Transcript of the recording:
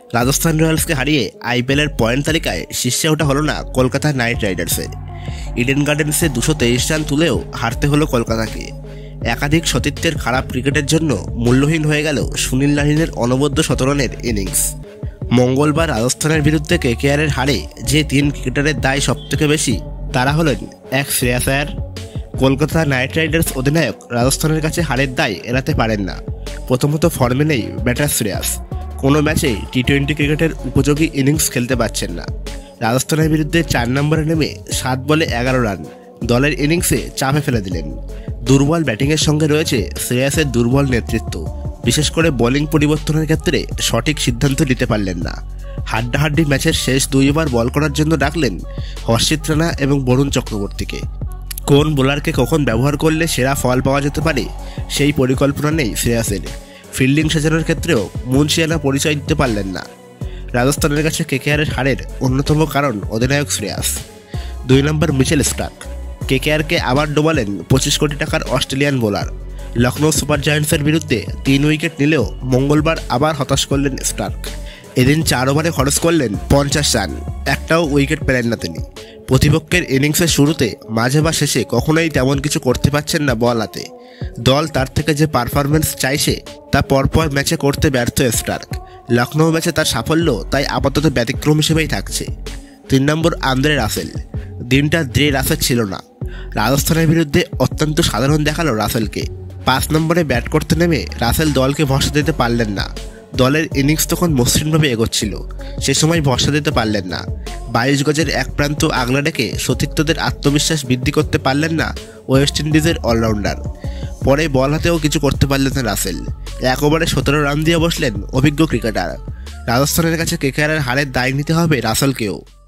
রাজস্থান রয়্যালসকে হারিয়ে আইপিএলের পয়েন্ট তালিকায় শীর্ষে ওঠা হলো না কলকাতা নাইট রাইডার্সের। ইডেন গার্ডেন্সে 223 রান তুলেও হারতে হলো কলকাতাকে। একাধিক সতীর্থের খারাপ ক্রিকেটের জন্য মূল্যহীন হয়ে গেল সুনীল নারিনের অনবদ্য 17 রানের ইনিংস। মঙ্গলবার রাজস্থানের বিরুদ্ধে কেকেআরের হারে যে 3 ক্রিকেটারের দায় সবথেকে বেশি তারা হলেন এক শ্রেয়াস আয়ার। কলকাতা নাইট রাইডার্স অধিনায়ক রাজস্থানের কাছে হারের দায় এড়াতে পারেন না। প্রথমত ফর্মে নেই ব্যাটার শ্রেয়াস, কোনো ম্যাচেই টি-20 ক্রিকেটের উপযোগী ইনিংস খেলতে পারছেন না। রাজস্থানের বিরুদ্ধে 4 নম্বরে নেমে 7 বলে 11 রান দলের ইনিংসে চাপে ফেলে দিলেন। দুর্বল ব্যাটিংয়ের সঙ্গে রয়েছে শ্রেয়াসের দুর্বল নেতৃত্ব, বিশেষ করে বোলিং পরিবর্তনের ক্ষেত্রে সঠিক সিদ্ধান্ত নিতে পারলেন না। হাড্ডাহাড্ডি ম্যাচের শেষ 2 ওভার বল করার জন্য ডাকলেন হর্ষিত রানা এবং বরুণ চক্রবর্তীকে। কোন বোলারকে কখন ব্যবহার করলে সেরা ফল পাওয়া যেতে পারে সেই পরিকল্পনা নেই শ্রেয়াসের। ফিল্ডিং সাজানোর ক্ষেত্রেও মুনশিয়ানা পরিচয় দিতে পারলেন না। রাজস্থানের কাছে কেকেআরের হারের অন্যতম কারণ অধিনায়ক শ্রেয়াস। 2 নম্বর মিচেল স্টার্ক। কেকেআরকে আবার ডোবালেন 25 কোটি টাকার অস্ট্রেলিয়ান বোলার। লখনৌ সুপার জায়ান্টসের বিরুদ্ধে 3 উইকেট নিলেও মঙ্গলবার আবার হতাশ করলেন স্টার্ক। এদিন 4 ওভারে খরচ করলেন 50 রান, একটাও উইকেট পেলেন না তিনি। প্রতিপক্ষের ইনিংসের শুরুতে, মাঝে বা শেষে কখনোই তেমন কিছু করতে পারছেন না বল হাতে। দল তার থেকে যে পারফরমেন্স চাইছে তা পরপর ম্যাচে করতে ব্যর্থ স্টার্ক। লখনৌ ম্যাচে তার সাফল্য তাই আপাতত ব্যতিক্রম হিসেবেই থাকছে। 3 নম্বর আন্দ্রে রাসেল। দিনটা দ্রে রাসেল ছিল না। রাজস্থানের বিরুদ্ধে অত্যন্ত সাধারণ দেখালো রাসেলকে। 5 নম্বরে ব্যাট করতে নেমে রাসেল দলকে ভরসা দিতে পারলেন না। দলের ইনিংস তখন মসৃণভাবে এগোচ্ছিল, সে সময় ভরসা দিতে পারলেন না। 22 গজের এক প্রান্ত আগলা ডেকে সতীর্থদের আত্মবিশ্বাস বৃদ্ধি করতে পারলেন না ওয়েস্ট ইন্ডিজের অলরাউন্ডার। পরে বল হাতেও কিছু করতে পারলেন না রাসেল। 1 ওভারে 17 রান দিয়ে বসলেন অভিজ্ঞ ক্রিকেটার। রাজস্থানের কাছে কেকেআরের হারের দায় নিতে হবে রাসেলকেও।